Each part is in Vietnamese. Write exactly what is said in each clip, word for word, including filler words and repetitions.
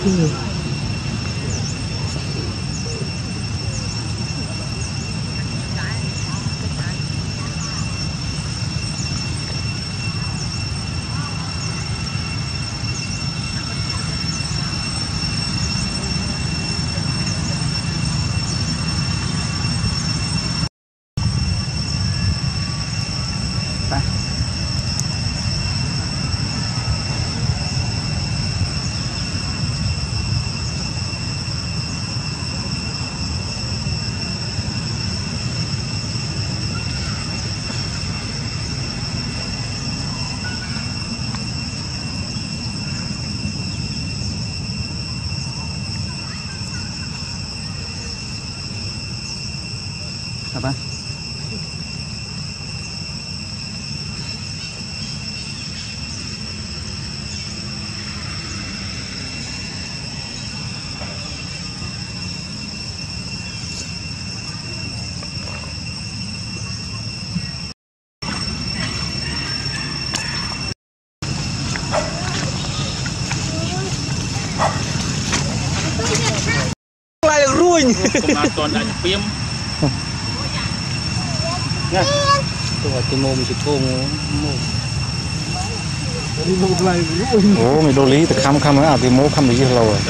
kia apa lại là ruồi toàn là phim nha tôi cái mồm chỉ cô ồ mày đồ lý từ khăm khăm á thì mố khăm được lâu rồi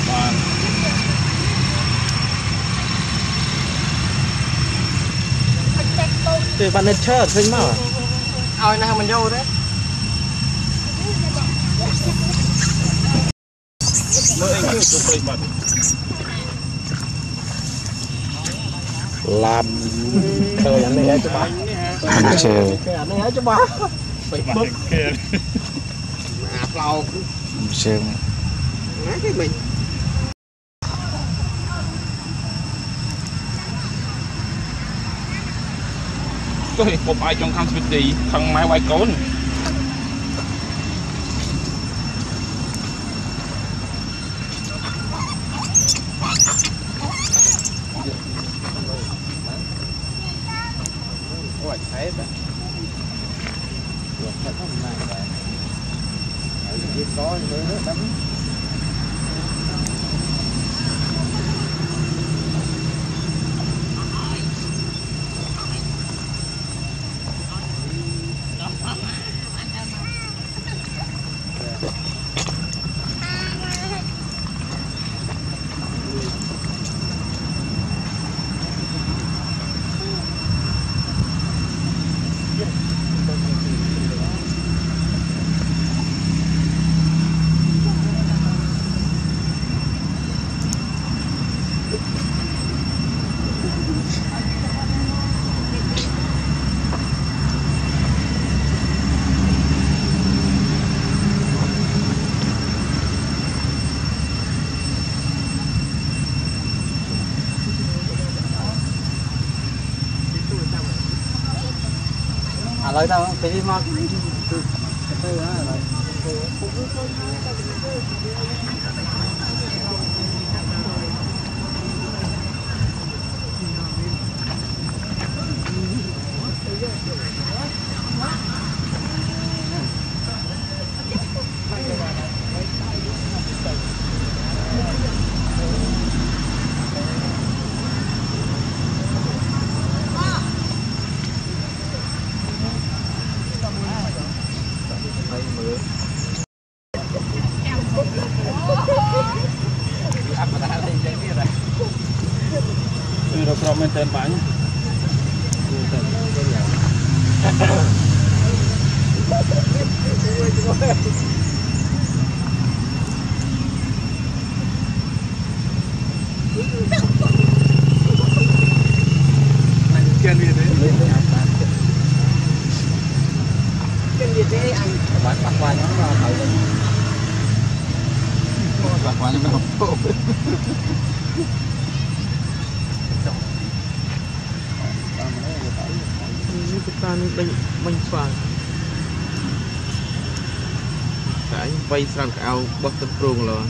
thì bạn nên chơi thôi mà ai nào mình vô đấy làm thời anh này cho bà anh chơi anh này cho bà phải bớt áp lâu chơi cái mình có thể một ai trong khăn SWeetPea khăn máy quay cốn Ôi, thấy vậy. Được, thật không này vậy. Ở dưới có những nước đấm. À lấy đâu phải đi mà từ từ đó là Rồi rồi mình tên bánh. Anh chân gì thế? Chân gì thế anh? Bạn bắt qua nhóm là thử đi. Bắt qua nhóm nó không. Cái tan bánh bánh phàng cái vay sang ao bắt tập trung rồi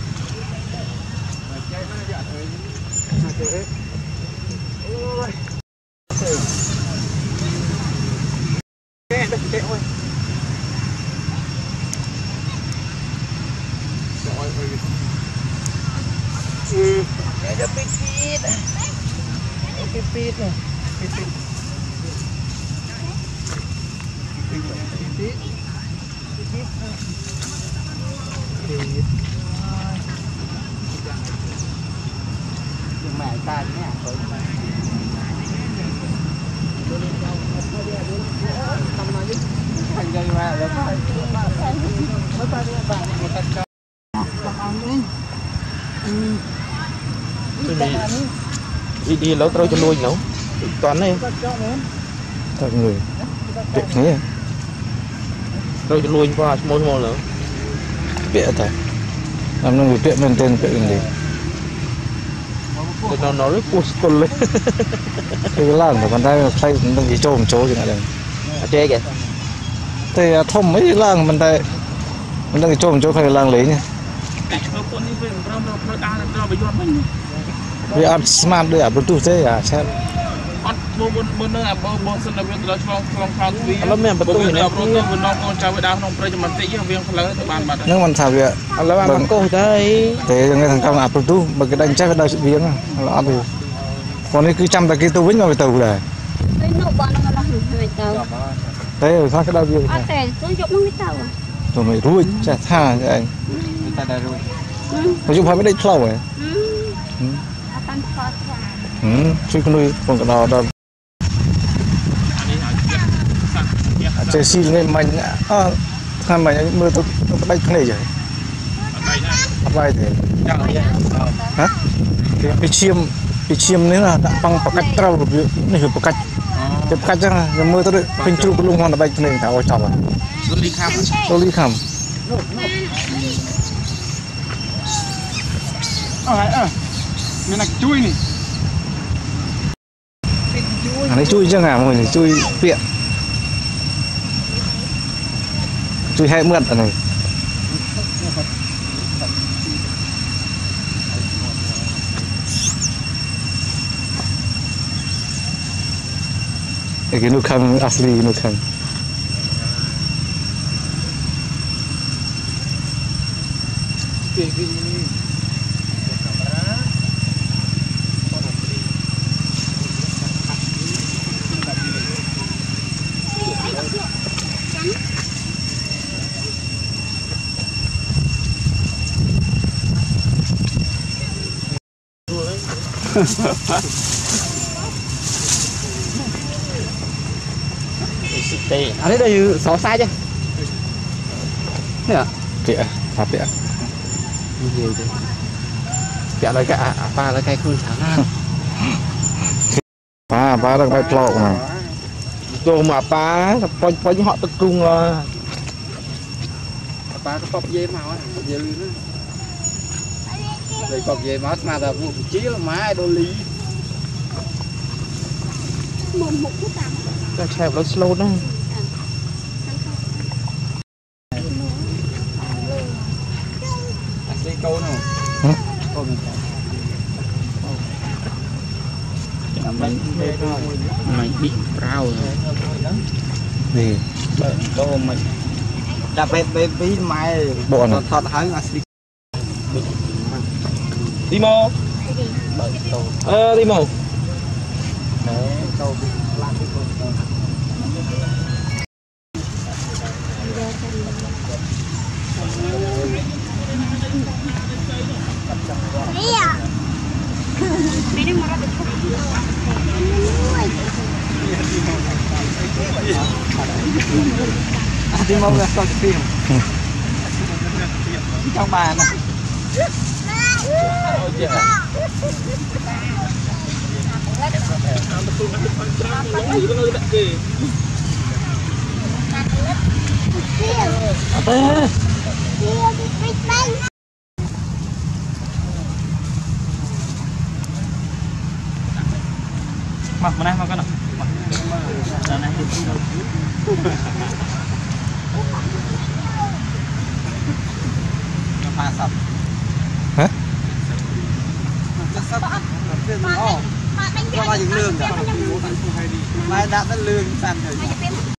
ngon จะปิดปิดปิดปิดเนี่ยปิดปิดปิดปิดปิดยังไม่ตายเนี่ยทำมาดิทำยังไงแล้วก็ไม่ไปไม่ไปไม่ไปก็เอาเองđi đi lâu trâu cho nuôi nấu toàn này thật người việc thế trâu cho nuôi qua môi môi nữa bịa thật làm nó người bịa lên tên bịa lên đi nó nó rất cút cút lên cái làn của bàn tay thay đừng chỉ trôm chỗ gì này chơi kìa thì thông mấy làng bàn tay mình đang trôm chỗ phải làng lấy nha vì ăn smart đấy à bluetooth thế à xem bố bố bố nơi à bố bố sinh là viên từ trong trong khang vi nó mềm bật tôi này bố bố nó con trai với đào không phải cho mình tí viên lớn thì bàn bật nhưng mình thảo việc là bạn bằng cô đấy thế người thằng cao là bluetooth mà cái đánh chắc cái đào sự viếng là ăn thì còn đây cứ chăm ta cái tôi với nhau về tàu này thế rồi sao cái đào viếng rồi mày ruồi chả tha vậy anh ta đã ruồi nói chung phải mới đánh lâu rồi ừ chui con nuôi còn cái đó đó chơi xì lên mình à tham mày mưa tôi tôi đánh cái này rồi bay thế hả cái chiêm cái chiêm nữa là đã băng bằng cách trâu được này hiểu bằng cách cái cách chắc mưa tôi pinch trụ cái lông hoa là bay cái này thảo ôi chọc à tôi đi khăm tôi đi khăm ờ mình là chui này nó chui chưa ngả rồi chui tiện chui hai mượn ở này cái nụ khăn asli nụ khăn ở đây đây sáu sai chứ nè bịa à bịa gì vậy bịa là cái à ba là cái khuôn sáng ba ba đang bay lộn mà đồ mà ba coi coi họ tập trung là ba có cọp dê màu á cọp dê lươn á đây cọp dê máu mà là vụ chí là má đô ly cái chèo nó slow đó đây câu nào câu mình mình bị rau rồi gì đâu mình đạp bẹp bẹp với mai bộ nó thật hái asli Timo ờ Timo câu đi mong là sao tiền trong bàn này mặc mà này mặc cái nào mặc này pha sập hả sập oh cho ba những lương cả mai đã đã lương sàn rồi